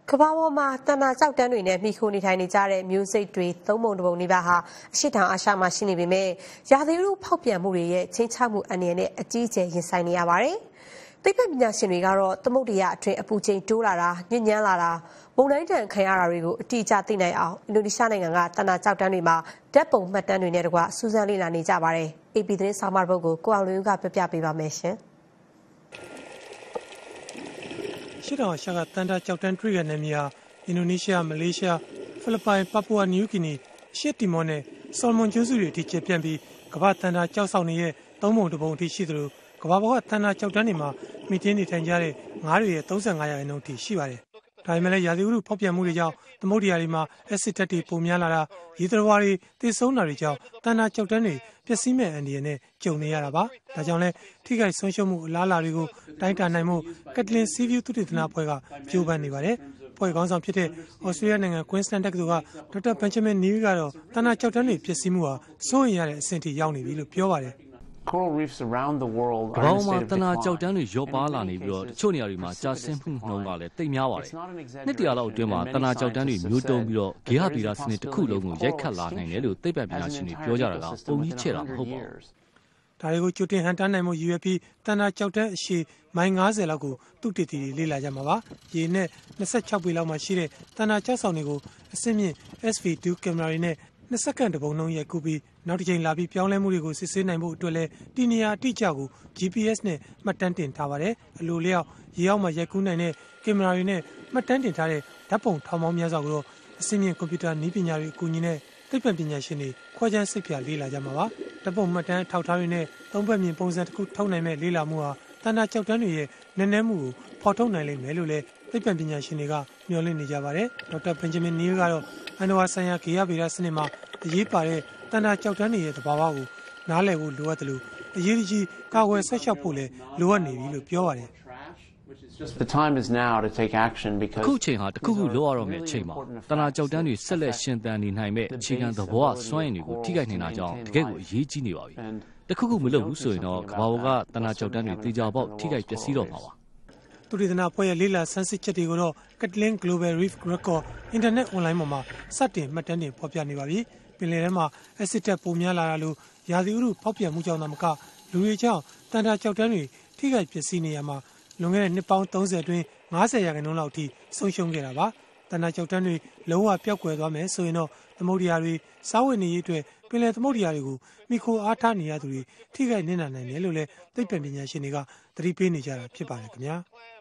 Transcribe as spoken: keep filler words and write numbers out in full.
ကဘာပေါ်မှာတနာကြောက်တန်းတွေနဲ့မိခိုနေထိုင်နေကြတဲ့မျိုးစိတ်တွေသုံးပုံတစ်ပုံနေပါဟာအရှိတောင်အာရှမှာရှိနေပေမဲ့ရာသီဥတုဖောက်ပြန်မှုတွေရဲ့ချင်းချမှုအနေနဲ့အကြီးအကျယ်ရင်ဆိုင်နေရပါတယ်။သိပ္ပံပညာရှင်တွေကတော့သမုဒ္ဒရာအတွင်းအပူချိန်တိုးလာတာညဉ့်ညမ်းလာတာမုန်တိုင်းတန်ခံရတာတွေကိုအတိအကျသိနိုင်အောင်အင်ဒိုနီးရှားနိုင်ငံကတနာကြောက်တန်းတွေမှာဓာတ်ပုံမှတ်တမ်းတွေနဲ့တကွစူးစမ်းလေ့လာနေကြပါတယ်။ အေပီ သတင်းဆောင်းပါးပုဒ်ကိုကိုအောင်လွင်ဦးကပြပြပေးပါမယ်ရှင်။ရှစ်တောင်အာရှကတန်တာကြောက်တန်းတွေ့ရတဲ့နေရာအင်ဒိုနီးရှားမလေးရှားဖိလစ်ပိုင်ပါပူဝါနယူးဂီနီအရှေ့တီမောနဲ့ဆော်လမွန်ကျွန်းစုတွေအထိကျပြန့်ပြီးကမ္ဘာတန်တာကြောက်ဆောင်နေတဲ့သုံးပုံတစ်ပုံအထိရှိသလိုကမ္ဘာပေါ်ကတန်တာကြောက်တန်းတွေမှာမိတင်းနေထိုင်ကြတဲ့ငါးတွေရဲ့သုံးဆယ်ငါးရာခိုင်နှုန်းအထိရှိပါတယ်။ဒါပေမဲ့လည်းရာသီဥတုဖောက်ပြန်မှုတွေကြောင့်သမုဒ္ဒရာတွေမှာအက်ဆစ်ဓာတ်တွေပုံများလာတာရေသတ္တဝါတွေသေဆုံးတာတွေကြောင့်တန်တာကြောက်တန်းတွေပျက်စီးမဲ့အန္တရာယ်နဲ့ကြုံနေရတာပါ။ဒါကြောင့်လည်းထိခိုက်ဆုံးရှုံးမှုအလားအလာတွေကိုတိုင်းတာနိုင်မှုကက်တလင်စီးဗီးသုတေသနအဖွဲ့ကကြိုးပမ်းနေပါတယ်။ဖွဲ့ခေါင်းဆောင်ဖြစ်တဲ့ဩစတြေးလျနိုင်ငံကွင်းစလန်တက္ကသိုလ်ကဒေါက်တာဘန်ချမင်နီးကတော့တန်တာကြောက်တန်းတွေပျက်စီးမှုဟာစိုးရိမ်ရတဲ့အဆင့်ထိရောက်နေပြီလို့ပြောပါတယ် Coral reefs around the world are in a state of decline. ကမ္ဘာမှာတနာကြောက်တန်းတွေရောပါလာနေပြီးတော့တချို့နေရာတွေမှာကြာဆင်းမှုနှုန်းကလည်းတိတ်များပါတယ်။နှစ်တရာလောက်အတွင်းမှာတနာကြောက်တန်းတွေမျိုးတုံးပြီးတော့ဂေဟဗီဇစနစ်တစ်ခုလုံးကိုရိုက်ခတ်လာနိုင်တယ်လို့သိပ္ပံပညာရှင်တွေပြောကြတာကပုံကြီးချဲ့တာမဟုတ်ပါဘူး။ဒါတွေကိုကြိုတင်ဟန်တားနိုင်မှုရည်ရွယ်ပြီးတနာကြောက်တန်းအရှည်မိုင်ငါးဆယ်လောက်ကိုသူတေသီတွေလေ့လာကြမှာပါ။ရေနဲ့နှစ်ဆယ့်ခြောက်ပေလောက်မှရှိတဲ့တနာကြောက်ဆောင်တွေကိုအဆင့်မြင့် အက်စ် ဗီ တူ ကင်မရာတွေနဲ့နှစ်စက္ကန့်တပုံနှုန်းရိုက်ကူးပြီးနောက်တစ်ချိန်လာပြီးပြောင်းလဲမှုတွေကိုစစ်ဆေးနိုင်ဖို့အတွက်လည်းဒီနေရာအတိအကျကို ဂျီ ပီ အက်စ် နဲ့မှတ်တမ်းတင်ထားပါတယ်။အလိုလျောက်ရေအောက်မှာရိုက်ကူးနိုင်တဲ့ကင်မရာတွေနဲ့မှတ်တမ်းတင်ထားတဲ့ဓာတ်ပုံထောင်ပေါင်းများစွာကိုတော့အစိမ့်မြင့်ကွန်ပျူတာနည်းပညာတွေအကူအညီနဲ့သိပ္ပံပညာရှင်တွေခွဲခြမ်းစိတ်ဖြာလေ့လာကြမှာပါ။ဓာတ်ပုံမှတ်တမ်းထောက်ထားတွေနဲ့သုံးဘက်မြင်ပုံစံတစ်ခုထုတ်နိုင်မဲ့လေ့လာမှုဟာတန်တာကြောက်တန်းတွေရဲ့နည်းနည်းမှုကိုဖော်ထုတ်နိုင်လိမ့်မယ်လို့လည်းသိပ္ပံပညာရှင်တွေကမျှော်လင့်နေကြပါတယ်။ဒေါက်တာဘန်ဂျမင်နီးကတော့အန်ဒိုဝါဆိုင်ရာဂေဟဗေဒစနစ်မှာအရေးပါတဲ့တန်တာကြောက်တန်းတွေရဲ့သဘာဝကိုနားလည်ဖို့လိုအပ်တယ်လို့အရေးကြီးကာကွယ်ဆက်ရှောက်ဖို့လည်းလိုအပ်နေပြီလို့ပြောပါတယ်။ The time is now to take action because အခုချိန်ဟာတခုခုလိုရတော့မယ့်အချိန်မှာတနာကြောက်တန်းတွေဆက်လက်ရှင်သန်နေနိုင်မဲ့အခြေခံသဘောအစွမ်းရည်တွေကိုထိခိုက်နေတာကြောင့်တကယ့်ကိုအရေးကြီးနေပါပြီ။တခုခုမလုပ်ဘူးဆိုရင်တော့ကမ္ဘာပေါ်ကတနာကြောက်တန်းတွေတေချာပေါက်ထိခိုက်ပျက်စီးတော့မှာပါ။သုတေသနအဖွဲ့ရဲ့လေ့လာဆန်းစစ်ချက်တွေကိုတော့ Catalin Global Reef Record အင်တာနက်အွန်လိုင်းပေါ်မှာစတင်မှတ်တမ်းတင်ဖော်ပြနေပါပြီ။ပင်လယ်ထဲမှာအက်ဆစ်ဓာတ်ပုံများလာတာလို့ရာသီဥတုဖောက်ပြန်မှုကြောင့်သာမကလူတွေကြောင့်တန်တာကြောက်တန်းတွေထိခိုက်ပျက်စီးနေရမှာလွန်ခဲ့တဲ့နှစ်ပေါင်းသုံးဆယ်အတွင်းငါးဆယ်ရာခိုင်နှုန်းလောက်အထိဆုံးရှုံးခဲ့တာပါ။တန်တာကြောက်တန်းတွေလုံးဝပျောက်ကွယ်သွားမယ်ဆိုရင်တော့သမုဒ္ဒရာတွေစားဝတ်နေရေးအတွက်ပင်လယ်သမုဒ္ဒရာတွေကိုမိခိုအားထားနေရသူတွေထိခိုက်နစ်နာနိုင်တယ်လို့လည်းသိပ္ပံပညာရှင်တွေကသတိပေးနေကြတာဖြစ်ပါတယ်ခင်ဗျာ။